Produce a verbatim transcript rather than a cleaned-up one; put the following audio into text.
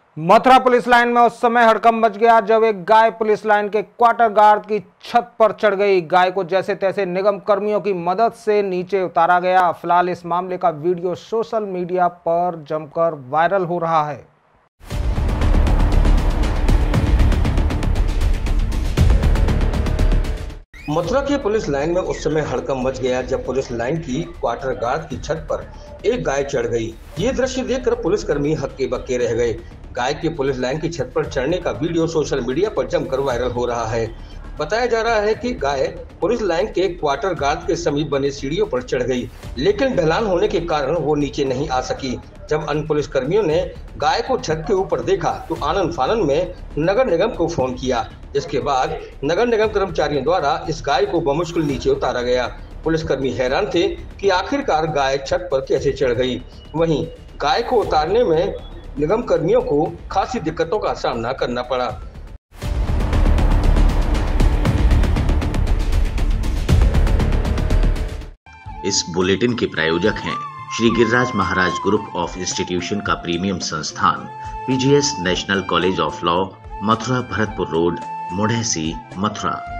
Mathura police line में उस समय हड़कंप मच गया जब एक गाय पुलिस लाइन के क्वार्टर गार्ड की छत पर चढ़ गई। गाय को जैसे तैसे निगम कर्मियों की मदद से नीचे उतारा गया। फिलहाल इस मामले का वीडियो सोशल मीडिया पर जमकर वायरल हो रहा है। मथुरा की पुलिस लाइन में उस समय हड़कंप मच गया जब पुलिस लाइन की क्वार्टर गार्ड की छत पर एक गाय चढ़ गई। ये दृश्य देखकर पुलिसकर्मी हक्के बक्के रह गए। गाय के पुलिस लाइन की छत पर चढ़ने का वीडियो सोशल मीडिया पर जमकर वायरल हो रहा है। बताया जा रहा है कि गाय पुलिस लाइन के क्वार्टर गार्ड के समीप बने सीढ़ियों पर चढ़ गई, लेकिन ढलान होने के कारण वो नीचे नहीं आ सकी। जब अन्य पुलिसकर्मियों ने गाय को छत के ऊपर देखा तो आनन फानन में नगर निगम को फोन किया, जिसके बाद नगर निगम कर्मचारियों द्वारा इस गाय को बमुश्किल नीचे उतारा गया। पुलिसकर्मी हैरान थे कि आखिरकार गाय छत पर कैसे चढ़ गई। वहीं गाय को उतारने में निगम कर्मियों को खासी दिक्कतों का सामना करना पड़ा। इस बुलेटिन के प्रायोजक हैं Shri Giriraj Maharaj group of institution का प्रीमियम संस्थान PGS national college of law, Mathura Bharatpur road, Modhesi, Mathura.